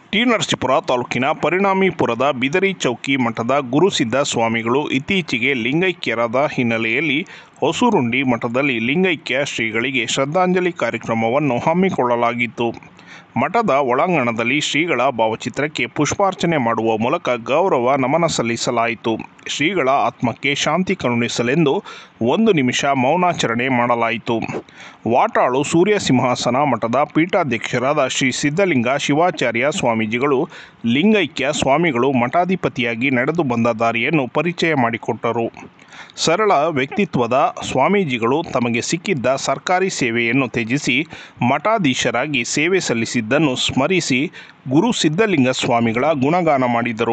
T Narasipura ತಾಲೂಕಿನ ಪರಿಣಾಮಿಪುರದ ಬಿದರಿ ಚೌಕಿ ಮಠದ ಗುರುಸಿದ್ಧ ಸ್ವಾಮಿಗಳು ಇತ್ತೀಚೆಗೆ ಲಿಂಗೈಕ್ಯರಾದ ಹಿನ್ನೆಲೆಯಲ್ಲಿ ಹೊಸೂರುಂಡಿ ಮಠದಲ್ಲಿ ಲಿಂಗೈಕ್ಯ ಶ್ರೀಗಳಿಗೆ ಶ್ರದ್ಧಾಂಜಲಿ ಕಾರ್ಯಕ್ರಮವನ್ನು ಹಮ್ಮಿಕೊಳ್ಳಲಾಗಿತ್ತು. ಮಠದ ಒಳಾಂಗಣದಲ್ಲಿ ಶ್ರೀಗಳ ಭಾವಚಿತ್ರಕ್ಕೆ ಪುಷ್ಪಾರ್ಚನೆ ಮಾಡುವ ಮೂಲಕ ಗೌರವ ನಮನ ಸಲ್ಲಿಸಲಾಯಿತು. ಶ್ರೀಗಳ ಆತ್ಮಕ್ಕೆ ಶಾಂತಿ ಕರುಣಿಸಲೆಂದು 1 ನಿಮಿಷ ಮೌನಾಚರಣೆ ಮಾಡಲಾಯಿತು. ವಾಟಾಳು ಸೂರ್ಯ ಸಿಂಹಾಸನ ಮಠದ ಪೀಠಾಧ್ಯಕ್ಷರಾದ ಶ್ರೀ ಸಿದ್ಧಲಿಂಗ ಶಿವಾಚಾರ್ಯ ಸ್ವಾಮೀಜಿಗಳು ಲಿಂಗೈಕ್ಯ ಸ್ವಾಮಿಗಳು ಮಠಾಧಿಪತಿಯಾಗಿ ನಡೆದು ಬಂದ ದಾರಿಯನ್ನು ಪರಿಚಯ ಮಾಡಿಕೊಟ್ಟರು. ಸರಳ ವ್ಯಕ್ತಿತ್ವದ ಸ್ವಾಮೀಜಿಗಳು ತಮಗೆ ಸಿಕ್ಕಿದ್ದ ಸರ್ಕಾರಿ ಸೇವೆಯನ್ನು ತ್ಯಜಿಸಿ ಮಠಾಧೀಶರಾಗಿ ಸೇವೆ ಸಲ್ಲಿಸಿದ್ದನ್ನು ಸ್ಮರಿಸಿ ಗುರು ಸಿದ್ಧಲಿಂಗ ಸ್ವಾಮಿಗಳ ಗುಣಗಾನ ಮಾಡಿದರು.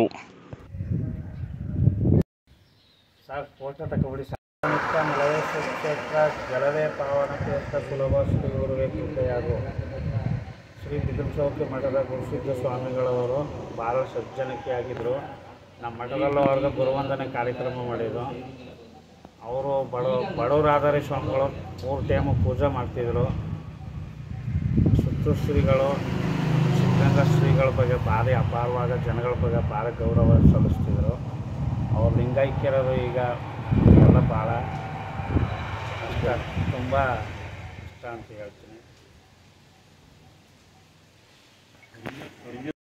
ಜಲವೇ ಪಾವನತೀರ್ಥ ಸುಲಭ ಶ್ರೀ ಗುರುವೇ ಕೃಪೆಯಾಗು. ಶ್ರೀ ಬಿದರಿ ಚೌಕಿ ಮಠದ ಗುರುಸಿದ್ಧ ಸ್ವಾಮಿಗಳವರು ಭಾಳ ಸಜ್ಜನಿಕೆಯಾಗಿದ್ದರು. ನಮ್ಮ ಮಠದಲ್ಲೂ ಅವ್ರಿಗೆ ಗುರುವಂದನೆ ಕಾರ್ಯಕ್ರಮ ಮಾಡಿದರು. ಅವರು ಬಡವರಾದರೆ ಸ್ವಾಮಿಗಳು 3 ಟೈಮು ಪೂಜೆ ಮಾಡ್ತಿದ್ರು. ಸುತ್ತು ಶ್ರೀಗಳು ಸಿದ್ಧಗಂಗಾ ಶ್ರೀಗಳ ಬಗ್ಗೆ ಭಾರಿ ಅಪಾರವಾದ ಜನಗಳ ಬಗ್ಗೆ ಭಾಳ ಗೌರವ ಸಲ್ಲಿಸ್ತಿದ್ರು. ಅವ್ರು ಲಿಂಗೈಕ್ಯರದು ಈಗ ಎಲ್ಲ ಭಾಳ ಇಷ್ಟ, ತುಂಬ ಇಷ್ಟ ಅಂತ ಹೇಳ್ತೀನಿ.